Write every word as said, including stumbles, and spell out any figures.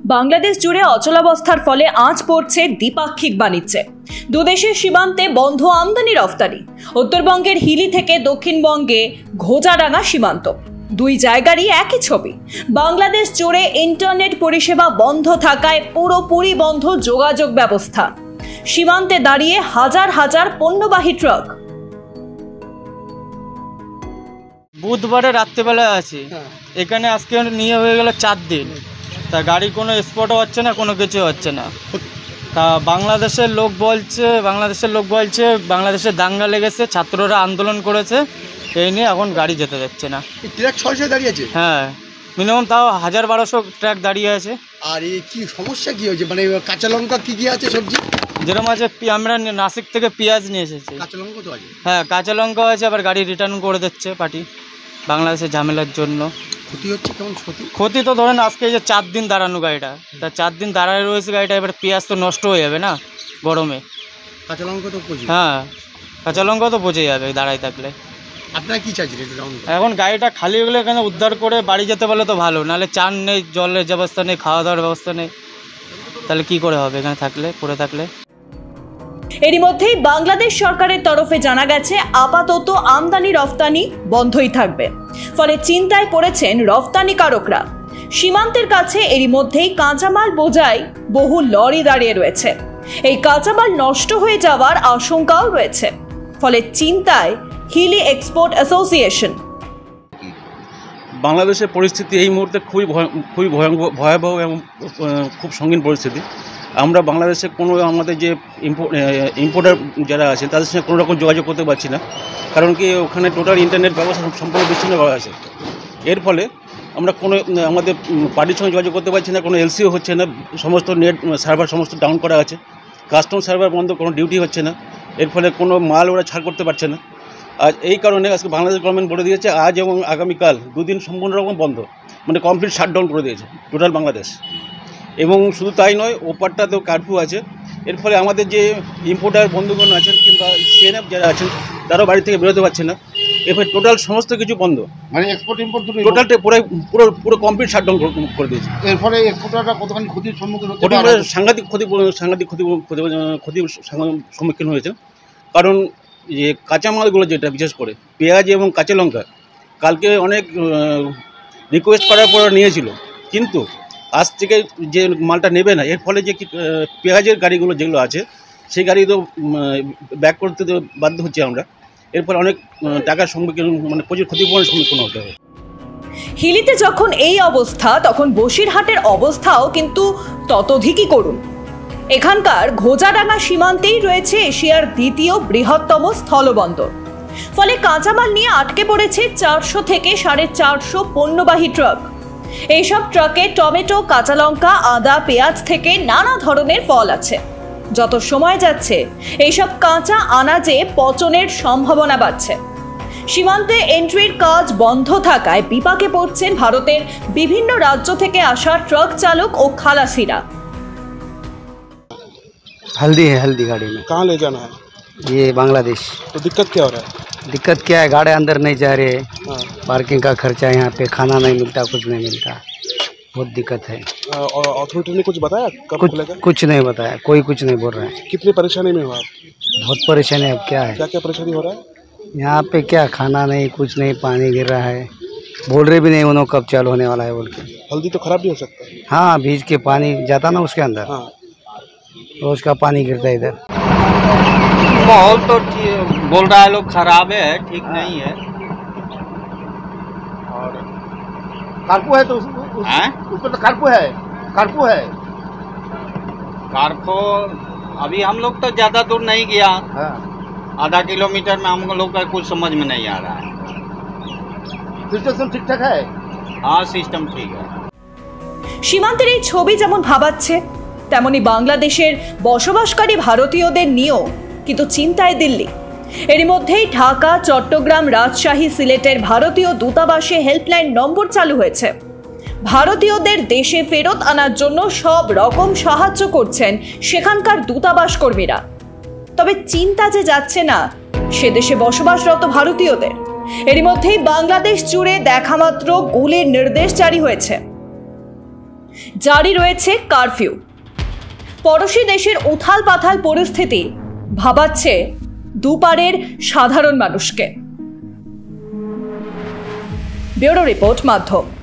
বাংলাদেশ জুড়ে অচলাবস্থার ফলে আঁচ পড়ছে দ্বিপাক্ষিক বাণিজ্যে। দুদেশের সীমান্তে বন্ধ আমদানি রফতানি। উত্তরবঙ্গের হিলি থেকে দক্ষিণবঙ্গে ঘোজাডাঙ্গা সীমান্ত, দুই জায়গারই একই ছবি। বাংলাদেশ জুড়ে ইন্টারনেট পরিষেবা বন্ধ থাকায় পুরোপুরি বন্ধ যোগাযোগ ব্যবস্থা। সীমান্তে দাঁড়িয়ে হাজার হাজার পণ্যবাহী ট্রাক। বুধবারে রাত্রেবেলায় আছি, এখানে আজকে নিয়ে হয়ে গেল চার দিন। তা গাড়ি কোনো স্পটও হচ্ছে না, কোনো কিছু হচ্ছে না। তা বাংলাদেশের লোক বলছে বাংলাদেশের লোক বলছে বাংলাদেশে দাঙ্গা লেগেছে, ছাত্ররা আন্দোলন করেছে, এই নিয়ে এখন গাড়ি যেতে যাচ্ছে না। ট্রাক ছয়শো দাঁড়িয়ে আছে? হ্যাঁ, মিনিমাম তাও হাজার বারোশো ট্রাক দাঁড়িয়ে আছে। আর এই কি সমস্যা কি হয়েছে? মানে কাঁচা লঙ্কা কি কি আছে সবজি? যেরকম আছে, আমরা নাসিক থেকে পেঁয়াজ নিয়ে এসেছি। কাঁচা লঙ্কা তো আছে? হ্যাঁ, কাঁচা লঙ্কা আছে, আবার গাড়ি রিটার্ন করে দিচ্ছে পার্টি বাংলাদেশের ঝামেলার জন্য। ক্ষতি হচ্ছে কেমন ক্ষতি? ক্ষতি তো ধরেন আজকে যে চার দিন দাঁড়ানো গাড়িটা, তা চার দিন দাঁড়ায় রয়েছে গাড়িটা, এবার পেঁয়াজ তো নষ্ট হয়ে যাবে না গরমে। কাঁচা লঙ্কা তো পচে? হ্যাঁ, কাঁচা লঙ্কা তো পচে যাবে দাঁড়ায় থাকলে। আপনারা কি চাইছেন? এখন গাড়িটা খালি হয়ে গেলে এখানে উদ্ধার করে বাড়ি যেতে পারলে তো ভালো, নাহলে চান নেই, জলের ব্যবস্থা নেই, খাওয়া দাওয়ার ব্যবস্থা নেই, তাহলে কি করে হবে এখানে থাকলে পড়ে থাকলে। এরই মধ্যেই বাংলাদেশ সরকারের তরফে জানা গেছে আপাতত আমদানি রফতানি বন্ধই থাকবে। ফলে চিন্তায় পড়েছেন রফতানিকারকরা। সীমান্তের কাছে এরই মধ্যেই কাঁচামাল বোঝাই বহু লরি দাঁড়িয়ে রয়েছে। এই কাঁচামাল নষ্ট হয়ে যাওয়ার আশঙ্কাও রয়েছে। ফলে চিন্তায় হিলি এক্সপোর্ট অ্যাসোসিয়েশন। বাংলাদেশের পরিস্থিতি এই মুহূর্তে খুবই খুবই ভয়াবহ এবং খুব সঙ্গীন পরিস্থিতি। আমরা বাংলাদেশে কোনো আমাদের যে ইম্পোর্টার যারা আছেন তাদের সঙ্গে কোনো রকম যোগাযোগ করতে পারছি না, কারণ কি ওখানে টোটাল ইন্টারনেট ব্যবস্থা সম্পূর্ণ বিচ্ছিন্ন করা আছে। এর ফলে আমরা কোনো আমাদের পার্টির সঙ্গে যোগাযোগ করতে পারছি না, কোনো এলসিও হচ্ছে না, সমস্ত নেট সার্ভার সমস্ত ডাউন করা আছে, কাস্টম সার্ভার বন্ধ, কোনো ডিউটি হচ্ছে না। এর ফলে কোনো মাল ওরা ছাড় করতে পারছে না। আজ এই কারণে আজকে বাংলাদেশ গভর্নমেন্ট বলে দিয়েছে আজ এবং আগামীকাল দুদিন সম্পূর্ণ রকম বন্ধ, মানে কমপ্লিট শাটডাউন করে দিয়েছে টোটাল বাংলাদেশ। এবং শুধু তাই নয়, ওপারটাতেও কারফিউ আছে। এর ফলে আমাদের যে ইম্পোর্টার বন্ধুগণ আছেন কিংবা সিএনএফ যারা আছেন তারাও বাড়ি থেকে বেরোতে পারছে না। এরপরে টোটাল সমস্ত কিছু বন্ধ, মানে এক্সপোর্ট ইম্পোর্ট টোটালটা পুরো পুরো পুরো কমপ্লিট শাটডাউন করে দিয়েছে। এর ফলে এক্সপোর্টাররা কতখানি ক্ষতির সম্মুখীন হচ্ছে? সাংঘাতিক ক্ষতি সাংঘাতিক ক্ষতি ক্ষতির সম্মুখীন হয়েছে। কারণ যে কাঁচামালগুলো যেটা বিশেষ করে পেঁয়াজ এবং কাঁচা লঙ্কা কালকে অনেক রিকোয়েস্ট করার পর নিয়েছিল, কিন্তু আজ থেকে যে মালটা নেবে না, এর ফলে যে পেঁয়াজের গাড়িগুলো যেগুলো আছে সেই গাড়ি তো ব্যাক করতে তো বাধ্য হচ্ছে আমরা। এর ফলে অনেক টাকার সম্মুখীন, মানে প্রচুর ক্ষতিপূরণের সম্মুখীন হতে হবে। হিলিতে যখন এই অবস্থা, তখন বসিরহাটের অবস্থাও কিন্তু ততোধিকই করুন। এখানকার ঘোজাডাঙ্গা সীমান্তেই রয়েছে এশিয়ার দ্বিতীয় বৃহত্তম স্থলবন্দর। ফলে কাঁচামাল নিয়ে আটকে পড়েছে চারশো থেকে সাড়ে চারশো পণ্যবাহী ট্রাক। এইসব ট্রাকে টমেটো, কাঁচা লঙ্কা, আদা, পেঁয়াজ থেকে নানা ধরনের ফল আছে। যত সময় যাচ্ছে এইসব কাঁচা আনাজে পচনের সম্ভাবনা বাড়ছে। সীমান্তে এন্ট্রির কাজ বন্ধ থাকায় বিপাকে পড়ছেন ভারতের বিভিন্ন রাজ্য থেকে আসা ট্রাক চালক ও খালাসিরা। हल्दी है, हल्दी गाड़ी में। कहाँ ले जाना है? ये बांग्लादेश। तो दिक्कत क्या हो रहा है? दिक्कत क्या है, गाड़ी अंदर नहीं जा रहे, पार्किंग का खर्चा, यहाँ पे खाना नहीं मिलता, कुछ नहीं मिलता, बहुत दिक्कत है। और अथॉरिटी ने कुछ बताया कब कुछ खुलेगा? कुछ नहीं बताया, कोई कुछ नहीं बोल रहा है। कितनी परेशानी में हो आप? बहुत परेशानी। अब क्या है, क्या क्या परेशानी हो रहा है? यहाँ पे क्या खाना नहीं, कुछ नहीं, पानी गिर रहा है, बोल रहे भी नहीं उन्होंने कब चालू होने वाला है बोल के। हल्दी तो खराब नहीं हो सकता? हाँ, भीज के पानी जाता ना उसके अंदर, हाँ, रोज का पानी गिरता है इधर। माहौल तो बोल रहा है लोग खराब है, ठीक नहीं है। और कारपो है तो उस, उस, उस पर तो कारपो है, कारपो है। कारफो अभी हम लोग तो ज़्यादा दूर नहीं गया, हाँ। आधा किलोमीटर में हम लोग का कुछ समझ में नहीं आ रहा है। सिस्टम ठीक ठाक है? हाँ, सिस्टम ठीक है। সীমান্তের এই ছবি যেমন ভাবাচ্ছে, তেমনি বাংলাদেশের বসবাসকারী ভারতীয়দের নিয়েও কিন্তু চিন্তায় দিল্লি। এরই মধ্যেই ঢাকা, চট্টগ্রাম, রাজশাহী, সিলেটের ভারতীয় দূতাবাসে হেল্পলাইন নম্বর চালু হয়েছে। ভারতীয়দের দেশে ফেরত আনার জন্য সব রকম সাহায্য করছেন সেখানকার দূতাবাস কর্মীরা। তবে চিন্তা যে যাচ্ছে না সে দেশে বসবাসরত ভারতীয়দের। এরই মধ্যেই বাংলাদেশ জুড়ে দেখামাত্র গুলির নির্দেশ জারি হয়েছে। জারি রয়েছে কারফিউ। পড়শি দেশের উথাল পাথাল পরিস্থিতি ভাবাচ্ছে দুপারের সাধারণ মানুষকে। ব্যুরো রিপোর্ট, মাধ্যম।